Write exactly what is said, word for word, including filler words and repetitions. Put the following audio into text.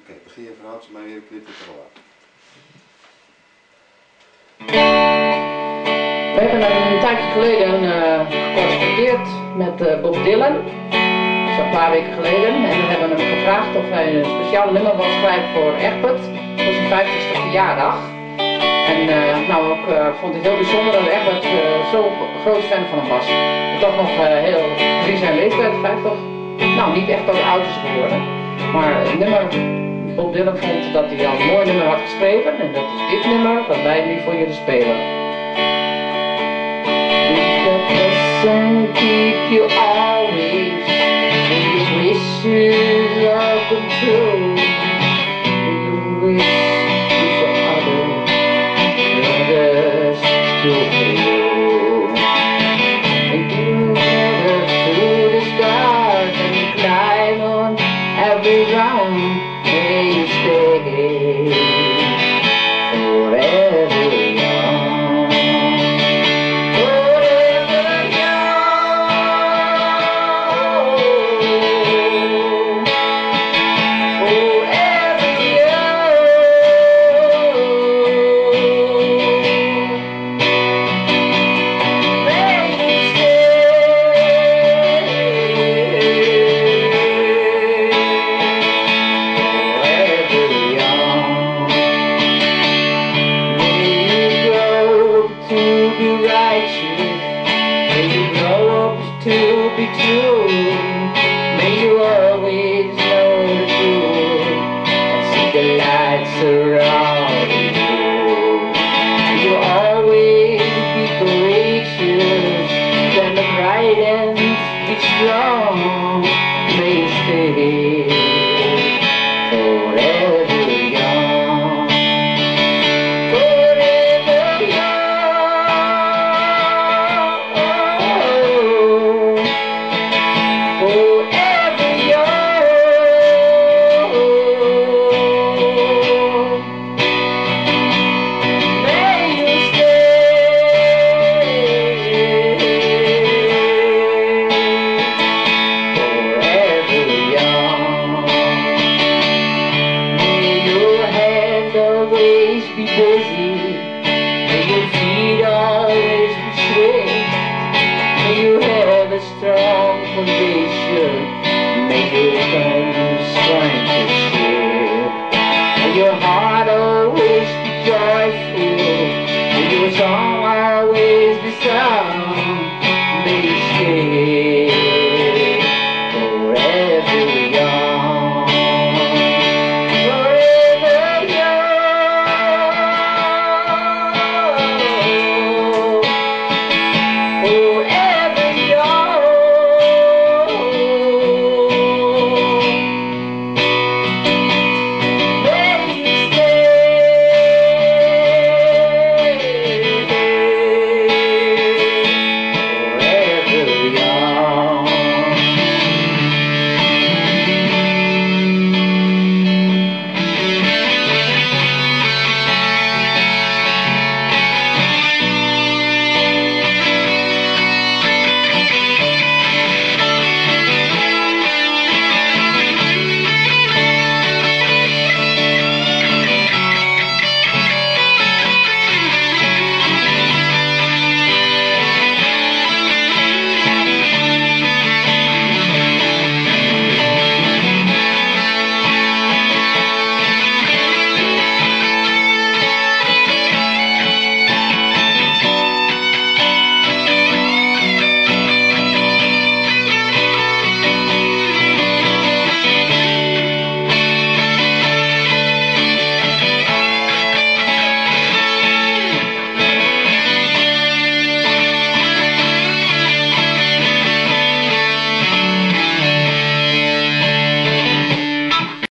Oké, begin je verhaaltje maar weer knippen te laat. We hebben een tijdje geleden uh, gecorrespondeerd met uh, Bob Dylan, zo'n paar weken geleden, en we hebben hem gevraagd of hij een speciaal nummer wil schrijven voor Egbert voor zijn vijftigste verjaardag. En uh, nou, ook uh, vond ik het heel bijzonder dat Egbert uh, zo groot fan van hem was. Toch nog uh, heel gezien zijn leeftijd, vijftig, nou niet echt ook oud is geworden, maar het nummer, Bob Dylan vond dat hij al een mooi nummer had geschreven en dat is dit nummer wat wij nu voor jullie spelen. And keep you always when your wishes are come true. You wish you for others, others to you. And you never through the stars and you climb on every ground. May you stay forever young. To be true, may you always know the truth and see the light surrounding you. May you always be courageous, stand upright and be strong. May you stay forever young, forever young. Always be busy, may your feet always be swift, may you have a strong foundation, may your bones strength to shift, may your heart always be joyful, may your song